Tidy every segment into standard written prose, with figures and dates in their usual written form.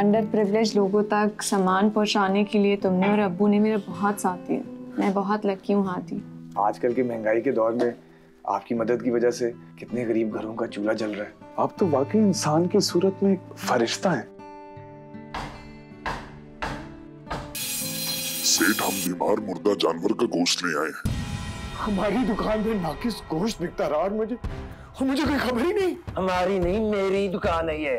Under privilege लोगों तक सामान पहुंचाने के लिए तुमने और अब्बू ने मेरा बहुत साथ दिया। मैं बहुत लकी हूँ हाथी। आजकल की महंगाई के दौर में आपकी मदद की वजह से कितने गरीब घरों का चूल्हा जल रहा है। आप तो वाकई इंसान की सूरत में एक फरिश्ता हैं। सेठ, हम बीमार मुर्दा जानवर का गोश्त ले आए हैं। हमारी दुकान में नाकिस गोश्त बिकता रहा और मुझे कोई खबर ही नहीं। हमारी नहीं, मेरी दुकान है ये।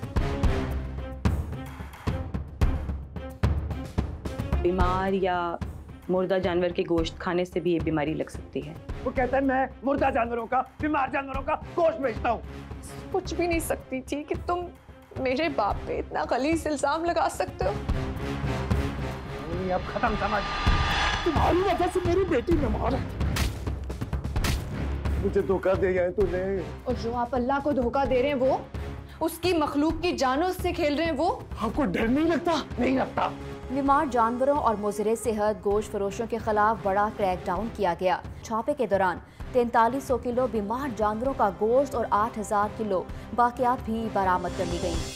बीमार या मुर्दा जानवर के गोश्त खाने से भी ये बीमारी लग सकती है। वो कहता है मैं मुर्दा जानवरों का, बीमार जानवरों का गोश्त बेचता हूँ। कुछ भी नहीं सकती थी कि तुम मेरे बाप पे इतना गलीज़ इल्जाम लगा सकते हो। अब खत्म समझ। तुम्हारी वजह से मेरी बेटी बीमार है। मुझे धोखा दे गया है तूने। और जो आप अल्लाह को धोखा दे रहे हैं वो, उसकी मखलूक की जानों से खेल रहे हैं वो। आपको डर नहीं लगता? नहीं लगता। बीमार जानवरों और मुज़रे सेहत गोश्त फरोशों के खिलाफ बड़ा क्रैकडाउन किया गया। छापे के दौरान 4300 किलो बीमार जानवरों का गोश्त और 8000 किलो बाकियात भी बरामद कर ली गयी।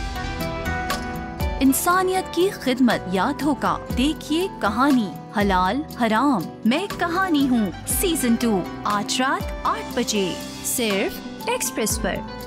इंसानियत की खिदमत या धोखा, देखिए कहानी हलाल हराम मैं कहानी हूँ सीजन 2 आज रात 8 बजे सिर्फ एक्सप्रेस पर।